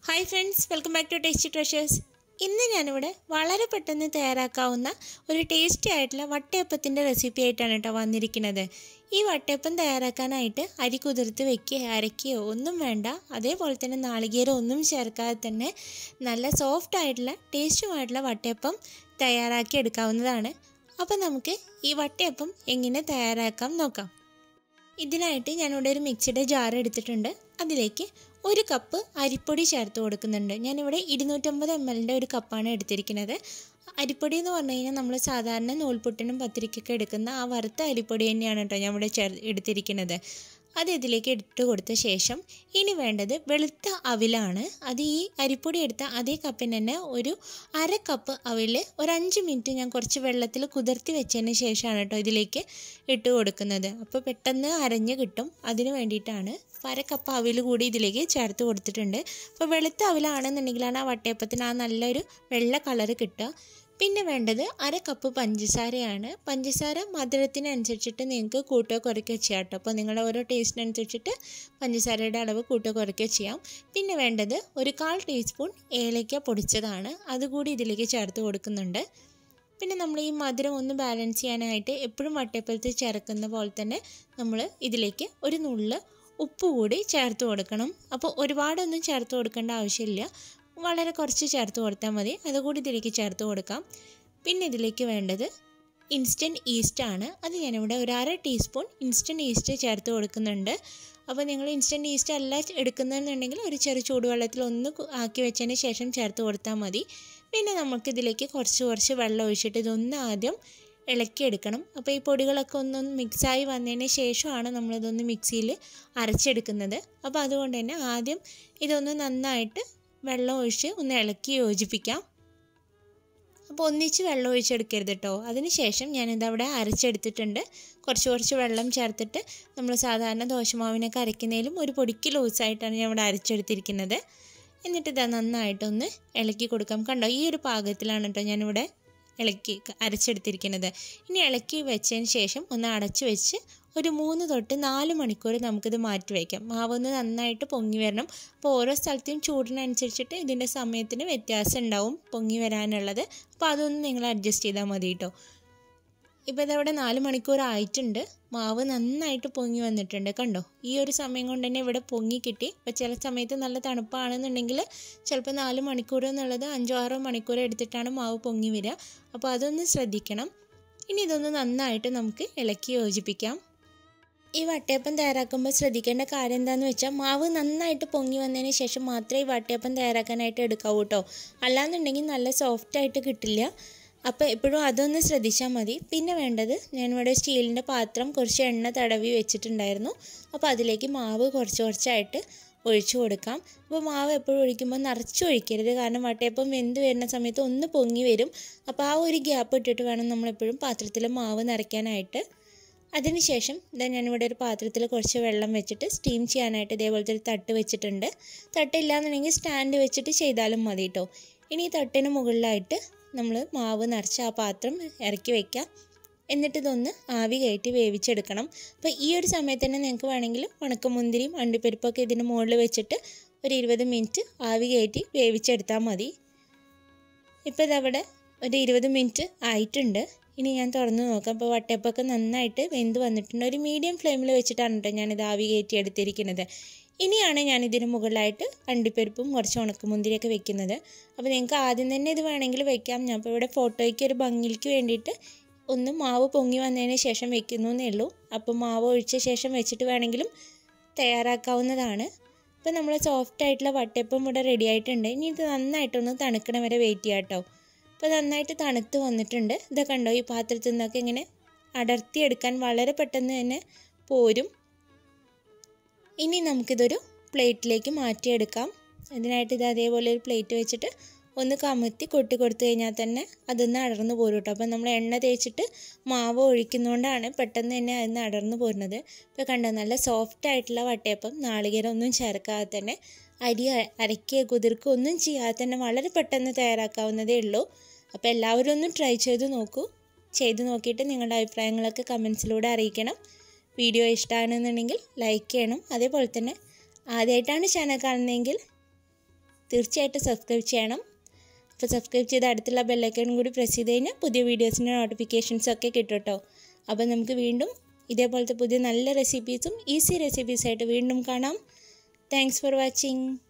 Hi friends, welcome back to Tasty Treasures. ഇന്ന് ഞാനിവിടെ വളരെ പെട്ടെന്ന് തയ്യാറാക്കാവുന്ന ഒരു ടേസ്റ്റി ആയിട്ടുള്ള വട്ടയപ്പത്തിൻ്റെ റെസിപ്പി ആയിട്ടാണ് കേട്ടോ വന്നിരിക്കുന്നത്. ഈ വട്ടയപ്പം തയ്യാറാക്കാനായിട്ട് അരി കുതിർത്ത് വെക്കുകയോ അരയ്ക്കുകയോ ഒന്നും വേണ്ട. അതേപോലെ തന്നെ നാളികേരം ഒന്നും ചേർക്കാതെ തന്നെ നല്ല സോഫ്റ്റ് ആയിട്ടുള്ള ടേസ്റ്റുമായിട്ടുള്ള വട്ടയപ്പം തയ്യാറാക്കി എടുക്കാവുന്നതാണ്. അപ്പോൾ നമുക്ക് ഈ വട്ടയപ്പം എങ്ങനെ തയ്യാറാക്കാം നോക്കാം. ഇതിനായിട്ട് ഞാനിവിടെ ഒരു മിക്സിയുടെ ജാർ എടുത്തിട്ടുണ്ട്. അതിലേക്ക് 1 കപ്പ് അരിപ്പൊടി ചേർത്ത് കൊടുക്കുന്നുണ്ട്. ഞാനിവിടെ 250 ml ഒരു കപ്പാണ് എടുത്തിരിക്കുന്നത്. അരിപ്പൊടി എന്ന് പറഞ്ഞു കഴിഞ്ഞാൽ നമ്മൾ സാധാരണ നൂൽപുട്ടിനും പത്തിരിക്കൊക്കെ എടുക്കുന്ന ആ വറുത്ത അരിപ്പൊടി തന്നെയാണ് കേട്ടോ ഞാൻ ഇവിടെ എടുത്തിരിക്കുന്നത്. അത് ഇതിലേക്ക് ഇട്ട് കൊടുത്ത ശേഷം ഇനി വേണ്ടത് വെളുത്ത അവിലാണ്. അത് ഈ അരിപ്പൊടി എടുത്ത അതേ കപ്പിന് തന്നെ ഒരു 1/2 കപ്പ് അവിൽ ഒരു 5 മിനിറ്റ് ഞാൻ കുറച്ച് വെള്ളത്തിൽ കുതിർത്തി വെച്ചതിന് ശേഷമാണ് കേട്ടോ ഇതിലേക്ക് ഇട്ട് കൊടുക്കുന്നത്. അപ്പോൾ പെട്ടെന്ന് അരഞ്ഞ് കിട്ടും. അതിന് വേണ്ടിയിട്ടാണ് 1/2 കപ്പ് അവിൽ കൂടി ഇതിലേക്ക് ചേർത്ത് കൊടുത്തിട്ടുണ്ട്. അപ്പോൾ വെളുത്ത അവിലാണെന്നുണ്ടെങ്കിലാണ് ആ വട്ടയപ്പത്തിന് ആ നല്ലൊരു വെള്ള കളർ കിട്ടുക. പിന്നെ വേണ്ടത് 1/2 കപ്പ് പഞ്ചസാരയാണ്. പഞ്ചസാര മധുരത്തിനനുസരിച്ചിട്ട് നിങ്ങൾക്ക് കൂട്ടോ കുറയ്ക്കുകയോ ചെയ്യാം കേട്ടോ. അപ്പോൾ നിങ്ങളുടെ ഓരോ ടേസ്റ്റിനനുസരിച്ചിട്ട് പഞ്ചസാരയുടെ അളവ് കൂട്ടോ കുറയ്ക്കുകയോ ചെയ്യാം. പിന്നെ വേണ്ടത് ഒരു 1/4 ടീസ്പൂൺ ഏലക്ക പൊടിച്ചതാണ്. അതുകൂടി ഇതിലേക്ക് ചേർത്ത് കൊടുക്കുന്നുണ്ട്. പിന്നെ നമ്മൾ ഈ മധുരം ഒന്ന് ബാലൻസ് ചെയ്യാനായിട്ട് എപ്പോഴും വട്ടയപ്പത്തിൽ ചേർക്കുന്ന പോലെ തന്നെ നമ്മൾ ഇതിലേക്ക് ഒരു നുള്ള് ഉപ്പ് കൂടി ചേർത്ത് കൊടുക്കണം. അപ്പോൾ ഒരുപാടൊന്നും ചേർത്ത് കൊടുക്കേണ്ട ആവശ്യമില്ല, വളരെ കുറച്ച് ചേർത്ത് കൊടുത്താൽ മതി. അതുകൂടി ഇതിലേക്ക് ചേർത്ത് കൊടുക്കാം. പിന്നെ ഇതിലേക്ക് വേണ്ടത് ഇൻസ്റ്റൻറ്റ് ഈസ്റ്റാണ്. അത് ഞാനിവിടെ ഒരു 1/2 ടീസ്പൂൺ ഇൻസ്റ്റൻറ്റ് ഈസ്റ്റ് ചേർത്ത് കൊടുക്കുന്നുണ്ട്. അപ്പോൾ നിങ്ങൾ ഇൻസ്റ്റൻറ്റ് ഈസ്റ്റ് അല്ല എടുക്കുന്നതെന്നുണ്ടെങ്കിൽ ഒരു ചെറു ചൂടുവെള്ളത്തിൽ ഒന്ന് ആക്കി വെച്ചതിന് ശേഷം ചേർത്ത് കൊടുത്താൽ മതി. പിന്നെ നമുക്കിതിലേക്ക് കുറച്ച് വെള്ളം ഒഴിച്ചിട്ട് ഇതൊന്ന് ആദ്യം ഇളക്കിയെടുക്കണം. അപ്പോൾ ഈ പൊടികളൊക്കെ ഒന്നൊന്ന് മിക്സായി വന്നതിന് ശേഷമാണ് നമ്മളിതൊന്ന് മിക്സിയിൽ അരച്ചെടുക്കുന്നത്. അപ്പോൾ അതുകൊണ്ട് തന്നെ ആദ്യം ഇതൊന്ന് നന്നായിട്ട് വെള്ളം ഒഴിച്ച് ഒന്ന് ഇളക്കി യോജിപ്പിക്കാം. അപ്പോൾ ഒന്നിച്ച് വെള്ളം ഒഴിച്ചെടുക്കരുത് കേട്ടോ. അതിന് ശേഷം ഞാനിതവിടെ അരച്ചെടുത്തിട്ടുണ്ട്. കുറച്ച് വെള്ളം ചേർത്തിട്ട് നമ്മൾ സാധാരണ ദോശമാവിനൊക്കെ അരയ്ക്കുന്നതിലും ഒരു പൊടിക്ക് ലൂസായിട്ടാണ് ഞാൻ ഇവിടെ അരച്ചെടുത്തിരിക്കുന്നത്. എന്നിട്ട് ഇതാ നന്നായിട്ടൊന്ന് ഇളക്കി കൊടുക്കാം. കണ്ടോ, ഈ ഒരു പാകത്തിലാണ് കേട്ടോ ഞാനിവിടെ അരച്ചെടുത്തിരിക്കുന്നത്. ഇനി ഇളക്കി വെച്ചതിന് ശേഷം ഒന്ന് അടച്ചു വെച്ച് ഒരു 3 തൊട്ട് 4 മണിക്കൂർ നമുക്കിത് മാറ്റി വയ്ക്കാം. മാവൊന്ന് നന്നായിട്ട് പൊങ്ങി വരണം. അപ്പോൾ ഓരോ സ്ഥലത്തെയും ചൂടിനനുസരിച്ചിട്ട് ഇതിൻ്റെ സമയത്തിന് വ്യത്യാസം ഉണ്ടാവും പൊങ്ങി വരാനുള്ളത്. അപ്പോൾ അതൊന്ന് നിങ്ങൾ അഡ്ജസ്റ്റ് ചെയ്താൽ മതി കേട്ടോ. ഇപ്പോൾ ഇതവിടെ 4 മണിക്കൂർ ആയിട്ടുണ്ട്. മാവ് നന്നായിട്ട് പൊങ്ങി വന്നിട്ടുണ്ട്. കണ്ടോ, ഈ ഒരു സമയം കൊണ്ട് തന്നെ ഇവിടെ പൊങ്ങി കിട്ടി. അപ്പോൾ ചില സമയത്ത് നല്ല തണുപ്പാണെന്നുണ്ടെങ്കിൽ ചിലപ്പോൾ 4 മണിക്കൂർ എന്നുള്ളത് 5-6 മണിക്കൂർ എടുത്തിട്ടാണ് മാവ് പൊങ്ങി വരിക. അപ്പോൾ അതൊന്ന് ശ്രദ്ധിക്കണം. ഇനി ഇതൊന്ന് നന്നായിട്ട് നമുക്ക് ഇളക്കി യോജിപ്പിക്കാം. ഈ വട്ടയപ്പം തയ്യാറാക്കുമ്പോൾ ശ്രദ്ധിക്കേണ്ട കാര്യം എന്താണെന്ന് വെച്ചാൽ മാവ് നന്നായിട്ട് പൊങ്ങി വന്നതിന് ശേഷം മാത്രമേ ഈ വട്ടയപ്പം തയ്യാറാക്കാനായിട്ട് എടുക്കാവൂ കേട്ടോ. അല്ലാന്നുണ്ടെങ്കിൽ നല്ല സോഫ്റ്റായിട്ട് കിട്ടില്ല. അപ്പോൾ എപ്പോഴും അതൊന്ന് ശ്രദ്ധിച്ചാൽ മതി. പിന്നെ വേണ്ടത് ഞാനിവിടെ സ്റ്റീലിൻ്റെ പാത്രം കുറച്ച് എണ്ണ തടവി വെച്ചിട്ടുണ്ടായിരുന്നു. അപ്പോൾ അതിലേക്ക് മാവ് കുറച്ചായിട്ട് ഒഴിച്ചു കൊടുക്കാം. അപ്പോൾ മാവ് എപ്പോഴും ഒഴിക്കുമ്പോൾ നിറച്ച് ഒഴിക്കരുത്, കാരണം വട്ടയപ്പം വെന്ത് വരുന്ന സമയത്ത് ഒന്ന് പൊങ്ങി വരും. അപ്പോൾ ആ ഒരു ഗ്യാപ്പ് ഇട്ടിട്ട് വേണം നമ്മളെപ്പോഴും പാത്രത്തിൽ മാവ് നിറയ്ക്കാനായിട്ട്. അതിനുശേഷം ഞാനിവിടെ ഒരു പാത്രത്തിൽ കുറച്ച് വെള്ളം വെച്ചിട്ട് സ്റ്റീം ചെയ്യാനായിട്ട് ഇതേപോലത്തെ ഒരു തട്ട് വെച്ചിട്ടുണ്ട്. തട്ടില്ലാന്നുണ്ടെങ്കിൽ സ്റ്റാൻഡ് വെച്ചിട്ട് ചെയ്താലും മതി കേട്ടോ. ഇനി ഈ തട്ടിന് മുകളിലായിട്ട് നമ്മൾ മാവ് നിറച്ച് ആ പാത്രം ഇറക്കി വയ്ക്കാം. എന്നിട്ട് ഇതൊന്ന് ആവി കയറ്റി വേവിച്ചെടുക്കണം. അപ്പോൾ ഈ ഒരു സമയത്ത് തന്നെ നിങ്ങൾക്ക് വേണമെങ്കിൽ ഉണക്കമുന്തിരിയും അണ്ടിപ്പരിപ്പൊക്കെ ഇതിന് മുകളിൽ വെച്ചിട്ട് ഒരു 20 മിനിറ്റ് ആവി കയറ്റി വേവിച്ചെടുത്താൽ മതി. ഇപ്പോൾ ഇതവിടെ ഒരു 20 മിനിറ്റ് ആയിട്ടുണ്ട്. ഇനി ഞാൻ തുറന്ന് നോക്കാം. അപ്പോൾ വട്ടയപ്പമൊക്കെ നന്നായിട്ട് വെന്ത് വന്നിട്ടുണ്ട്. ഒരു മീഡിയം ഫ്ലെയിമിൽ വെച്ചിട്ടാണ് കേട്ടോ ഞാനിത് ആവി കയറ്റി എടുത്തിരിക്കുന്നത്. ഇനിയാണ് ഞാനിതിന് മുകളിലായിട്ട് അണ്ടിപ്പരിപ്പും കുറച്ച് ഉണക്കമുന്തിരിയൊക്കെ വെക്കുന്നത്. അപ്പോൾ നിങ്ങൾക്ക് ആദ്യം തന്നെ ഇത് വേണമെങ്കിൽ വെക്കാം. ഞാൻ ഇപ്പോൾ ഇവിടെ ഫോട്ടോയ്ക്ക് ഒരു ഭംഗിക്ക് വേണ്ടിയിട്ട് ഒന്ന് മാവ് പൊങ്ങി വന്നതിന് ശേഷം വെക്കുന്നു എന്നേ ഉള്ളൂ. അപ്പോൾ മാവ് ഒഴിച്ച ശേഷം വെച്ചിട്ട് വേണമെങ്കിലും തയ്യാറാക്കാവുന്നതാണ്. ഇപ്പോൾ നമ്മൾ സോഫ്റ്റായിട്ടുള്ള വട്ടയപ്പം ഇവിടെ റെഡി ആയിട്ടുണ്ട്. ഇനി ഇത് നന്നായിട്ടൊന്ന് തണുക്കണ വരെ വെയിറ്റ് ചെയ്യാം കേട്ടോ. അപ്പോൾ നന്നായിട്ട് തണുത്ത് വന്നിട്ടുണ്ട്. ഇതൊക്കെ കണ്ടോ, ഈ പാത്രത്തിൽ നിന്നൊക്കെ ഇങ്ങനെ അടർത്തിയെടുക്കാൻ വളരെ പെട്ടെന്ന് തന്നെ പോരും. ഇനി നമുക്കിതൊരു പ്ലേറ്റിലേക്ക് മാറ്റിയെടുക്കാം. അതിനായിട്ട് ഇത് അതേപോലെ ഒരു പ്ലേറ്റ് വെച്ചിട്ട് ഒന്ന് കമത്തി കൊടുത്തു കഴിഞ്ഞാൽ തന്നെ അതൊന്ന് അടർന്നു പോരും കേട്ടോ. അപ്പോൾ നമ്മൾ എണ്ണ തേച്ചിട്ട് മാവ് ഒഴിക്കുന്നതുകൊണ്ടാണ് പെട്ടെന്ന് തന്നെ അതിന് അടർന്നു പോരുന്നത്. ഇപ്പോൾ കണ്ടോ, നല്ല സോഫ്റ്റ് ആയിട്ടുള്ള വട്ടയപ്പം നാളികേരം ഒന്നും ചേർക്കാതെ തന്നെ അരി അരയ്ക്കുക കുതിർക്കുക ഒന്നും ചെയ്യാതെ തന്നെ വളരെ പെട്ടെന്ന് തയ്യാറാക്കാവുന്നതേ ഉള്ളൂ. അപ്പോൾ എല്ലാവരും ഒന്ന് ട്രൈ ചെയ്ത് നോക്കിയിട്ട് നിങ്ങളുടെ അഭിപ്രായങ്ങളൊക്കെ കമൻസിലൂടെ അറിയിക്കണം. വീഡിയോ ഇഷ്ടമാണെന്നുണ്ടെങ്കിൽ ലൈക്ക് ചെയ്യണം. അതേപോലെ തന്നെ ആദ്യമായിട്ടാണ് ചാനൽ കാണുന്നതെങ്കിൽ തീർച്ചയായിട്ടും സബ്സ്ക്രൈബ് ചെയ്യണം. അപ്പോൾ സബ്സ്ക്രൈബ് ചെയ്ത് അടുത്തുള്ള ബെല്ലൈക്കൺ കൂടി പ്രസ് ചെയ്ത് കഴിഞ്ഞാൽ പുതിയ വീഡിയോസിൻ്റെ നോട്ടിഫിക്കേഷൻസ് ഒക്കെ കിട്ടും കേട്ടോ. അപ്പോൾ നമുക്ക് വീണ്ടും ഇതേപോലത്തെ പുതിയ നല്ല റെസിപ്പീസും ഈസി റെസിപ്പീസായിട്ട് വീണ്ടും കാണാം. Thanks for watching.